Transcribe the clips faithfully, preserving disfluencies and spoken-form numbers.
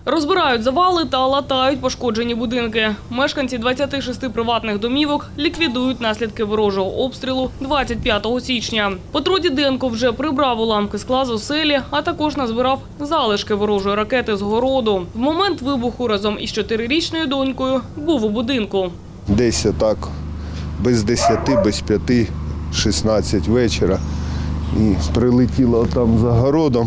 Розбирають завали та латають пошкоджені будинки. Мешканці двадцяти шести приватних домівок ліквідують наслідки ворожого обстрілу двадцять п'ятого січня. Петро Діденко вже прибрав уламки скла з оселі, а також назбирав залишки ворожої ракети з городу. В момент вибуху разом із чотирирічною донькою був у будинку. Десь так, без десяти, без п'яти, шістнадцять вечора. І прилетіло там за городом.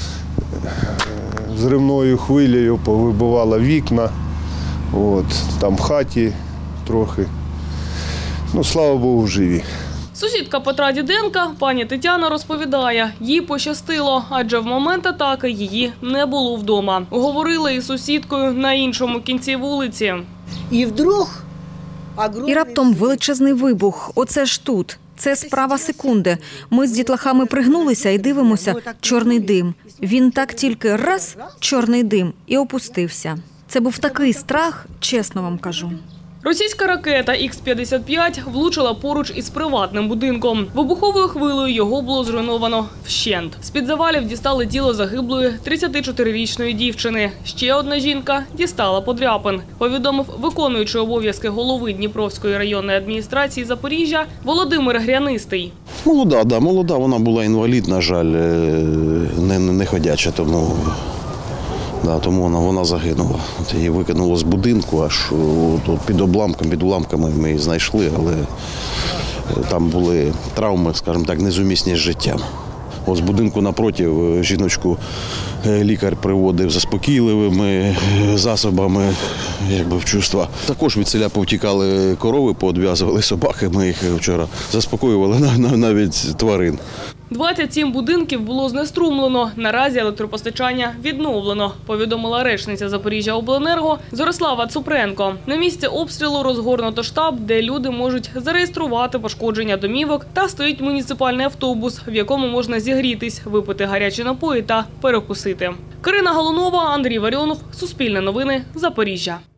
Зривною хвилею повибивало вікна, от, там в хаті трохи. Ну, слава Богу, живі. Сусідка Петра Діденка, пані Тетяна, розповідає, їй пощастило, адже в момент атаки її не було вдома. Говорили із сусідкою на іншому кінці вулиці. І вдруг... І раптом величезний вибух. Оце ж тут. Це справа секунди. Ми з дітлахами пригнулися і дивимося – чорний дим. Він так тільки раз – чорний дим і опустився. Це був такий страх, чесно вам кажу. Російська ракета ікс п'ятдесят п'ять влучила поруч із приватним будинком. Вибуховою хвилею його було зруйновано вщент. З-під завалів дістали тіло загиблої тридцятичотирирічної дівчини. Ще одна жінка дістала подряпин, повідомив виконуючий обов'язки голови Дніпровської районної адміністрації Запоріжжя Володимир Грянистий. Молода, да, молода, вона була інвалід, на жаль, не, не ходяча, тому... Да, тому вона, вона загинула. От її викинуло з будинку, аж от, під обламками, під уламками ми її знайшли, але там були травми, скажімо так, несумісні з життям. От з будинку напроти жіночку лікар приводив заспокійливими засобами, якби в чувства. Також від селя повтікали корови, поодв'язували собаки, ми їх вчора заспокоювали, навіть тварин. двадцять сім будинків було знеструмлено. Наразі електропостачання відновлено, повідомила речниця Запоріжжяобленерго Зорислава Цупренко. На місці обстрілу розгорнуто штаб, де люди можуть зареєструвати пошкодження домівок, та стоїть муніципальний автобус, в якому можна зігрітись, випити гарячі напої та перекусити. Карина Галунова, Андрій Варіонов, Суспільне новини, Запоріжжя.